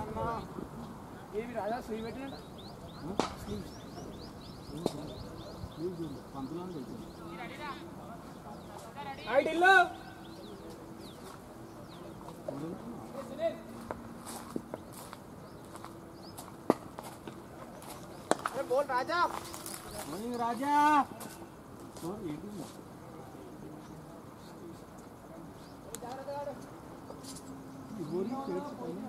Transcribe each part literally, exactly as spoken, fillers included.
ఏవి రాజా స్లీవ్ పెట్టినట్ట స్లీవ్ స్లీవ్ చూడు పంతులను తెలుసు రైట్ ఇల్లు अरे बोल राजा बोलिंग राजा तो एटी ना बोरी चेयर से पहले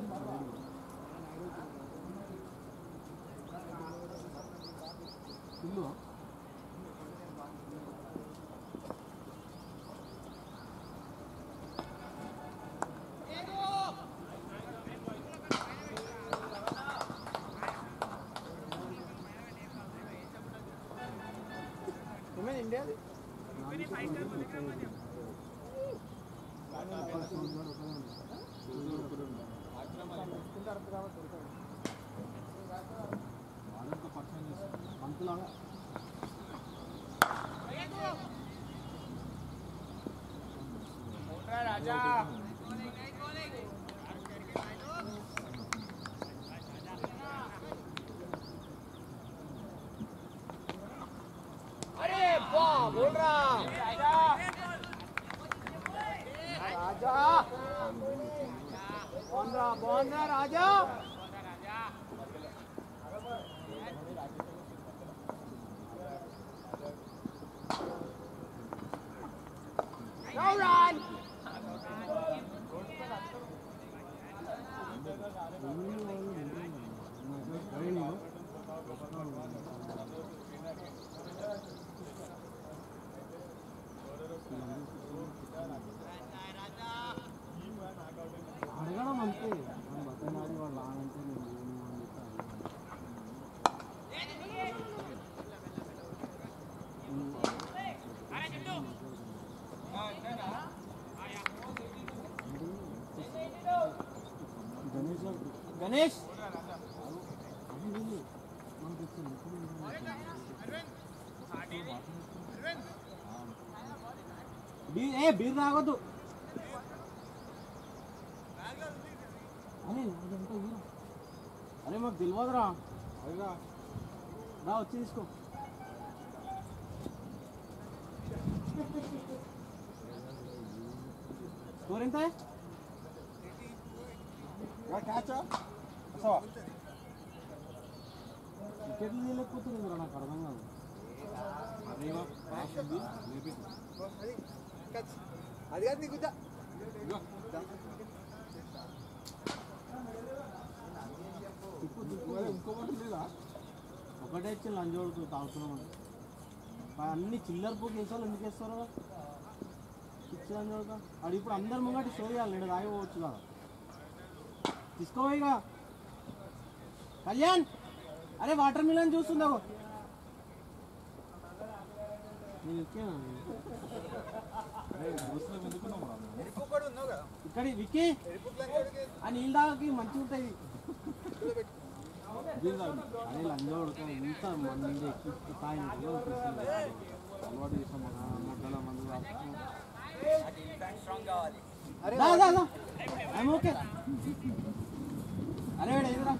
इल्लू इंडिया राजा बोल रहा राजा राजा बोल रहा बोल रहा राजा no run అడగడం అంతే మనం బతనాడి వాళ్ళు ఆనంటే నేను గణేష్ గణేష్ ఏ బీర్ తాగొద్దు అరే అరే మాకు తెలియదురా అదిగా రా వచ్చి తీసుకో స్కోర్ ఎంత క్యాచ్ వికెట్లు తీయలేకపోతుంది నాకు అర్థం కాదు అది కాదు నీకు ఇంకొకటి లేదా ఒకటే ఇచ్చి లంజోడుకు తాగుతున్నాం అన్ని చిల్లర పోకి వేసాలు ఎందుకు వేస్తారు ఇచ్చి లంజోడుక అది ఇప్పుడు అందరి ముంగటి షో చేయాలి నేను తాగిపోవచ్చు కదా తీసుకోయిగా కళ్యాణ్ అరే వాటర్ మిలన్ చూస్తుందా ఇక్కడ విక్కీ ఆ నీళ్ళ తాగకి మంచిగా ఉంటాయి అదే లంజోడుక ఇంత మంది తాయి అలవాటు చేసాం మన మొట్టల మందు ఐఎమ్ ఓకే అరే ఎదురా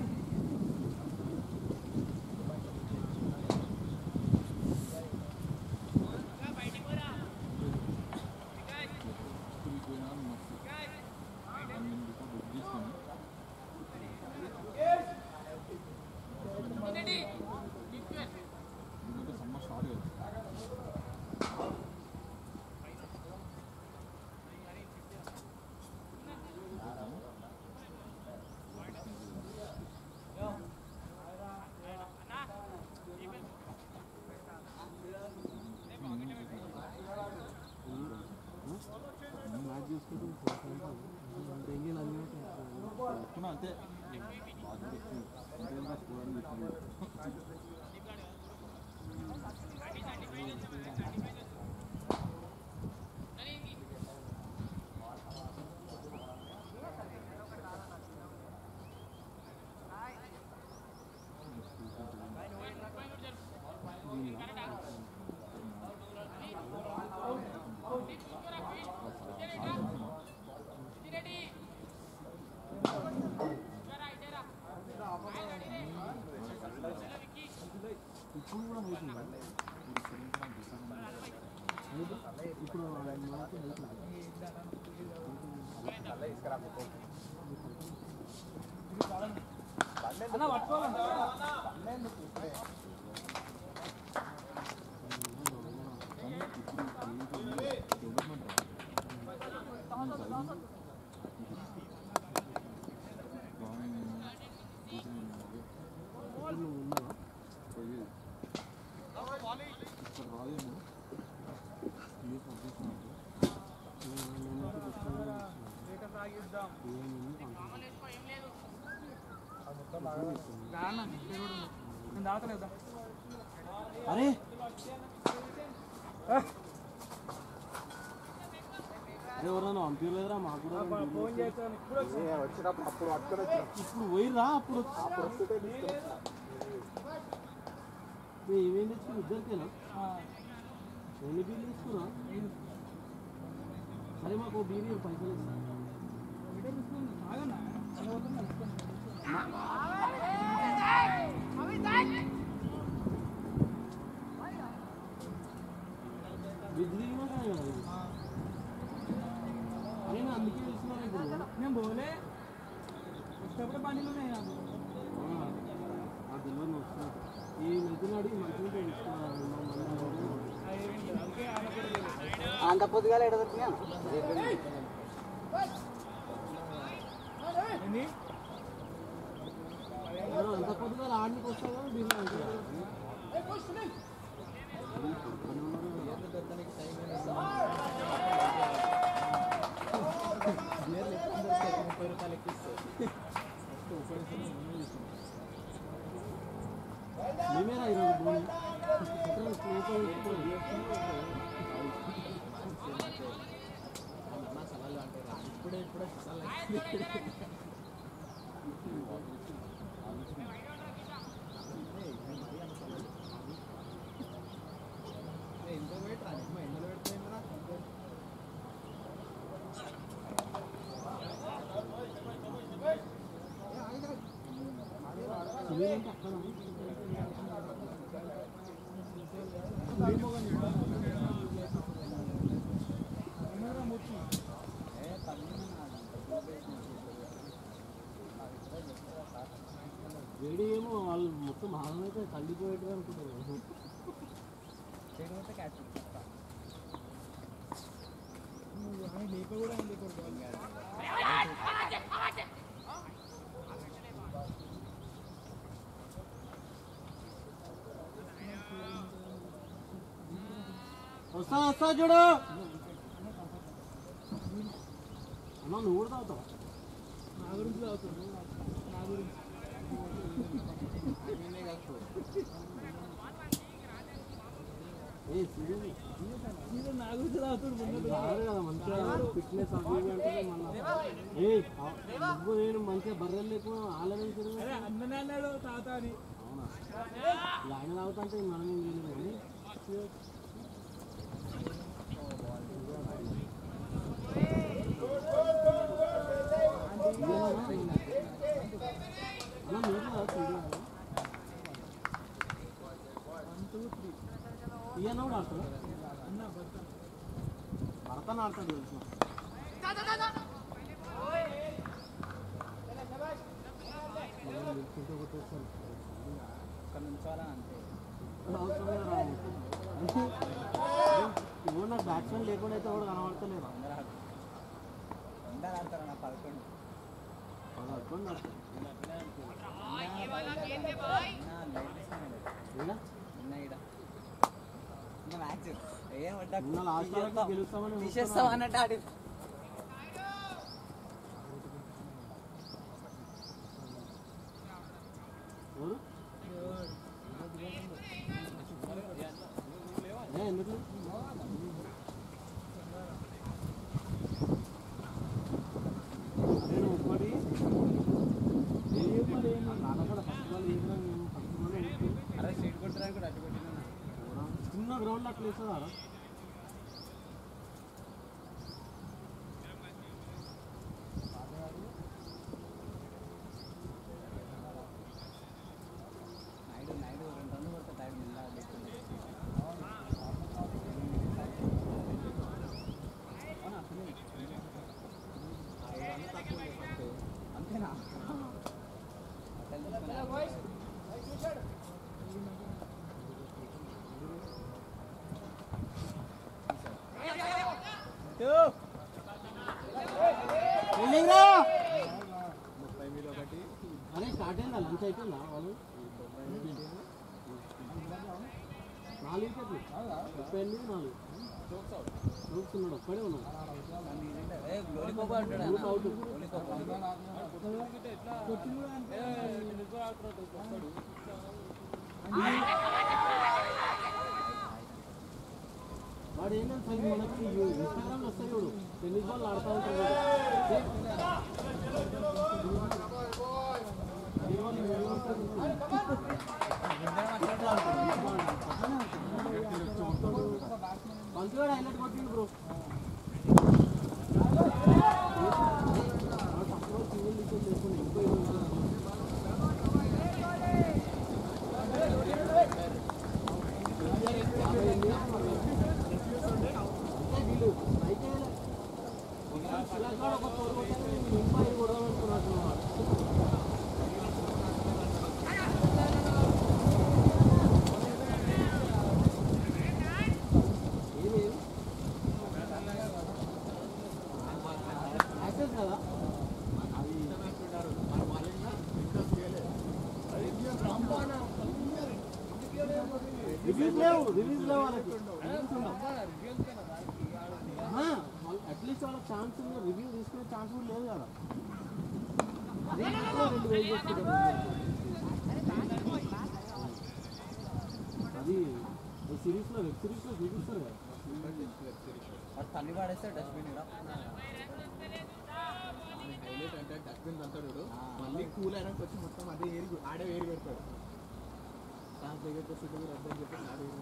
అంతే ఇప్పుడు కూడా హైట్ ఉందా? ఇప్పుడు మనకి అరే ఎవరన్నా పంపించలేదురా మాకు కూడా వచ్చినప్పుడు అప్పుడు అక్కడ ఇప్పుడు పోయిరా అప్పుడు ఏమేమి తెచ్చుకుని ఇద్దరికేనా ఎన్ని బీర్లు తీసుకున్నా సరే మాకు బీర్ పైసలు బిజ్లీ నేను అందుకే తెలుసుకున్నాను ఇప్పుడు నేను పోలే వచ్చేటప్పుడు బండిలో నాకు తెలియదు వస్తున్నా ఈ మెద్దునాడు మంచిగా అంత పొద్దుగా ఎడ దొరికినా అంత పొద్దుగా ఆడికి వస్తా కదా బిర్లా ముప్పై రూపాయలు ఎక్కిస్తాయి మేమేనా ఈరోజు సలాలు అంటే ఇప్పుడే ఇప్పుడే ఎంత పెట్టరా ఎండలో పెడుతుందా వేడి ఏమో వాళ్ళు మొత్తం హాలమైతే తల్లిపోయేట్టుగా అనుకుంటారు లేక కూడా వస్తా వస్తా చూడు అన్నా నువ్వు కూడా తాగుతావా నా గురించి తాగుతావు నా గురించి నా గురించి తాగుతాడు కదా మంచిగా ఫిట్నెస్ అవి అంటే మళ్ళీ నువ్వు నేను మంచిగా బర్రెలు లేకుండా ఆలోచించదు అందనే అన్నాడు తాత అని అవునా ఆయన తాగుతా అంటే మనం ఏం చేయలేదు ఈయన కూడా ఆడతాడు భర్తను ఆడతాడు తెలుసు ఇప్పుడు నాకు బ్యాట్స్మెన్ లేకుండా అయితే కూడా కనబడతలేదా అందరూ ఆడతారు నా పదకొండు పదకొండు తీసేస్తాం అన్నట్టు ఆడి ఎందుకు నేను ఒకటి నాన్నగడ ఫస్ట్ బాల్ వేసినా నేను ఫస్ట్ బాల్ అరే సీట్ కొట్టడానికి కూడా అడ్డు పెట్టినా చిన్న గ్రౌండ్ అట్లా వేస్తుందా నాయుడు నాయుడు రెండు రన్లు కొడతా టైం అరే స్టార్ట్ అయిందా లంచ్ అయిపోయిందా వాళ్ళు నాలుగు ముప్పై ఎనిమిది నాలుగు చూస్తున్నాడు ఒక్కడే ఉన్నాడు వాడు ఏంటంటే మనకి ఇన్స్టాగ్రామ్లో వస్తాయి చూడు టెన్నిస్ బాల్ ఆడుతూ ఉంటాడు పంచుగాడు హైలైట్ కొట్టిండు బ్రో తక్కువ సింగిల్ డిస్టెన్స్ చేసుకుని ఇంకో వీళ్ళు అయితే ఒక ఫోర్ కొట్టారు ఇంకా ఐదు కొడదామనుకున్నట్టు రివ్యూస్ లేవు రివ్యూస్ లేవు వాళ్ళకి అట్లీస్ట్ వాళ్ళకి ఛాన్స్ ఉంది రివ్యూ తీసుకునే ఛాన్స్ కూడా లేదు కదా రెండు వేలు అది సిరీస్లో వెబ్ సిరీస్లో చూపిస్తారు కదా తల్లి వాడేస్తే డస్ట్బిన్ హైలైట్ అంటే డస్ట్బిన్ అంటాడు మళ్ళీ కూల్ అయినాక వచ్చి మొత్తం అదే ఏరి ఆడే వేరు పెడతాడు ఛాన్స్ దగ్గర వస్తుంది మీరు అర్థం చెప్పి ఆడే వేరు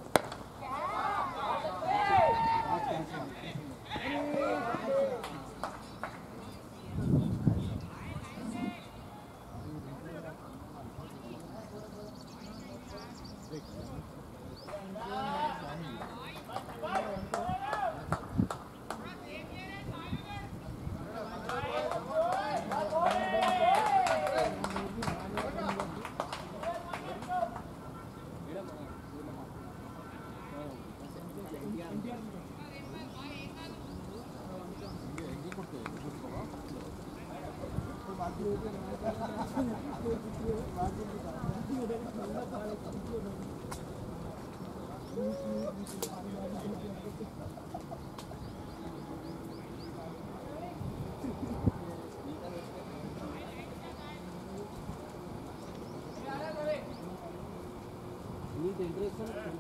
నీకు ఇంట్రెస్ట్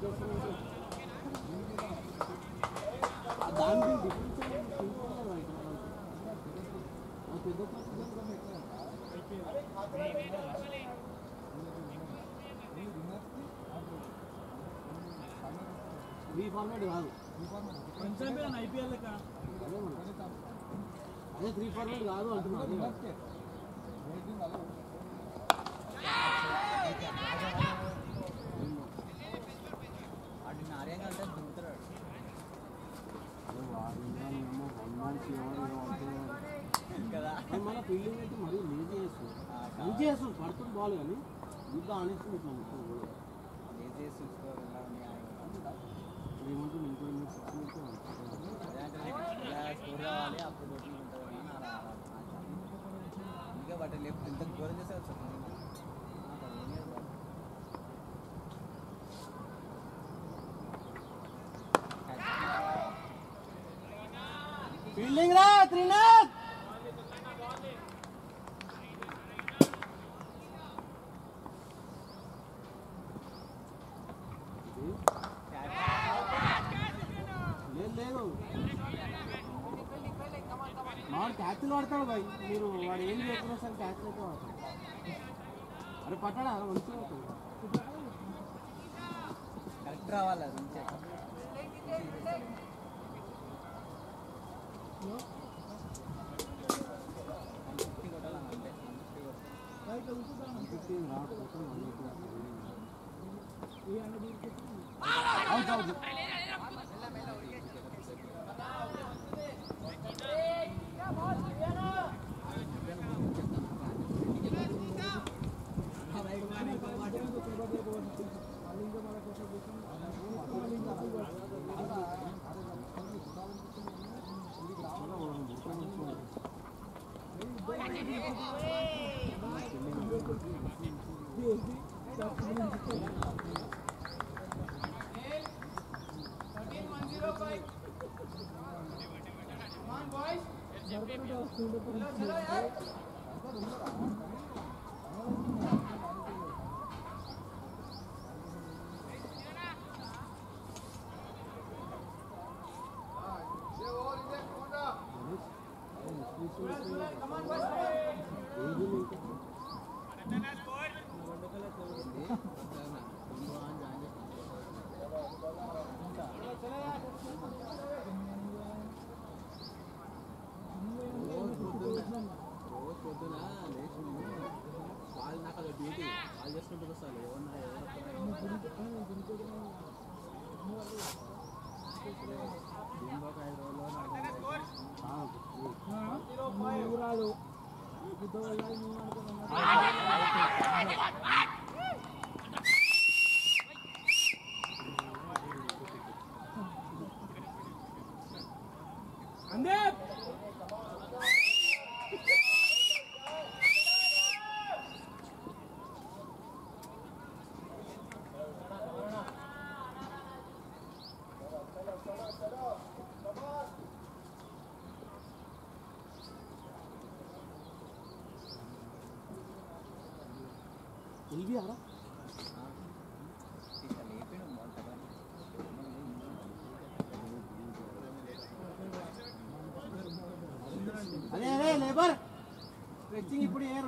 దానికి డిఫరెన్స్ పెద్ద మీ ఫార్మాట్ కాదు ఐపీఎల్ అదే త్రీ ఫార్మాట్ కాదు అంటున్నాను మన ఫీల్డింగ్ అయితే మరీ లేజీ చేస్తుంది మంచి చేస్తుంది పడుతుంది బాల్ కానీ ఇంకా ఆనేస్తుంది ఇట్లా మొత్తం కూడా ఏమంటుంది ఇంకో ఇంకా బట్ లేకపోతే ఇంత ఘోరం చేస్తే ఫీల్డింగ్ రా త్రినాథ్ లేదు వాడు క్యాచ్లు పడతాడు భయ్ మీరు వాడు ఏం చేయకుండా సరే క్యాచ్లు అయితే పడతాడు అరే పట్టాడా మంచిగా అవుతుంది కరెక్ట్ రావాలి మంచిగా వాళ్ళు నాకు అది డ్యూటీ వాళ్ళు చేసుకుంటూ వస్తారు ఎవరన్నా ఊరాలు అందే ఎల్బీ ఆరా అదే అదే లేబర్ స్ట్రెచ్చింగ్ ఇప్పుడు ఏరు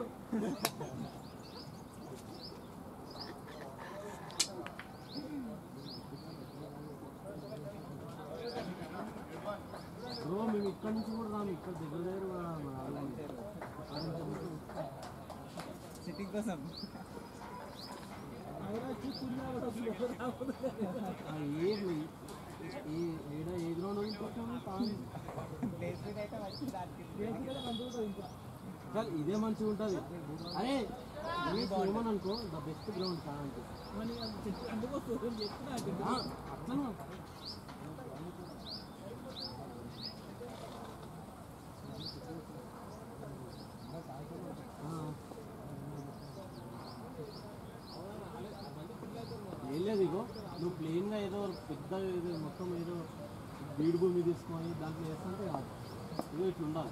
బ్రో మేము ఇక్కడ నుంచి కూడా రాము ఇక్కడ దగ్గర దగ్గర సిట్టింగ్ కోసం ఏడా ఏ గ్రౌండ్ ఇదే మంచిగా ఉంటుంది అరే ఏమని అనుకో ద బెస్ట్ గ్రౌండ్ కాదంటే అట్లా ఏం లేదు ఇగో నువ్వు ప్లెయిన్గా ఏదో పెద్ద ఏదో మొత్తం ఏదో బీడు భూమి తీసుకొని దాంట్లో వేస్తుంటే కాదు ఇగో ఇట్లా ఉండాలి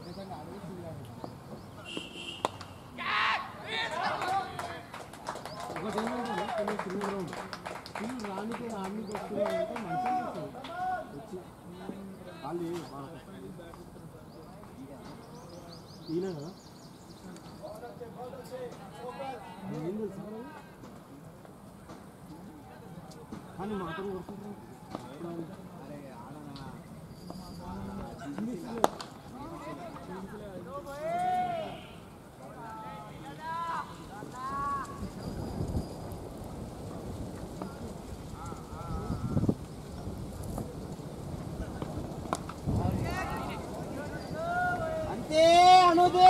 ఒకటి ఏంటంటే కొంచెం చిన్న గ్రౌండ్ ఫుల్ రానికి ఆడికి వస్తున్నాయంటే మంచిగా వచ్చి వాళ్ళు ఈయన కదా ఏం తెలుసు కానీ మాత్రం వస్తుంది అంతే అనుదే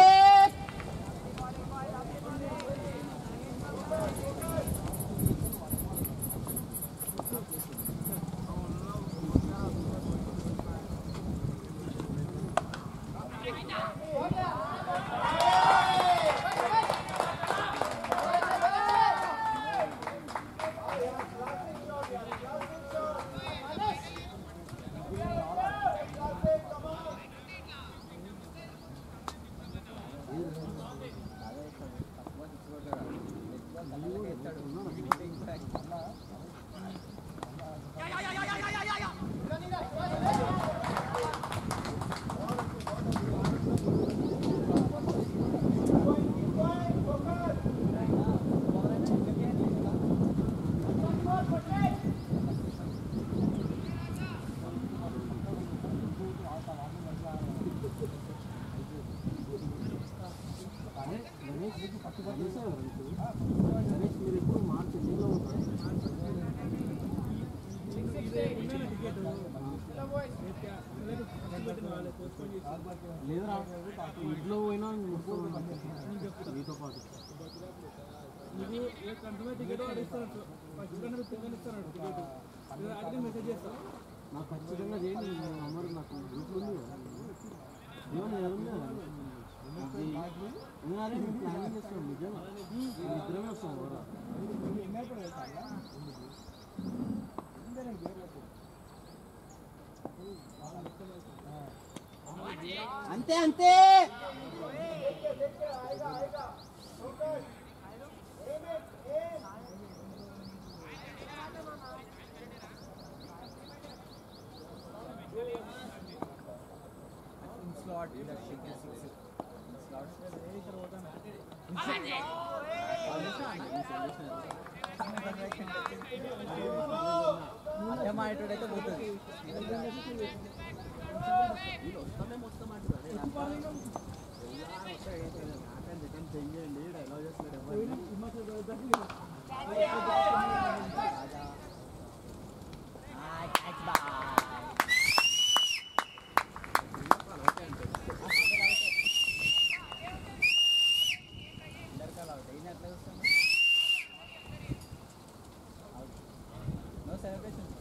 లేదురా ఇంట్లో పోయినా మీతో పాటు నీకు ఏ కంటమే టికెట్ ఇస్తాను మెసేజ్ చేస్తాను నాకు ఖచ్చితంగా చేయండి నంబర్ నాకు గ్రూప్ ఉంది ఏమన్నా ఏమన్నా ఉన్నారే ప్లానింగ్ చేస్తాం నిజంగా ఇద్దరమే వస్తాం ఎవరు అంతే అంతే slot leadership is six slot అదే మాట్లాడైతే పోతుంది వీళ్ళు వస్తానే మొత్తం అంటారు చెయ్యండి డైలాగ్ చేస్తారు no celebration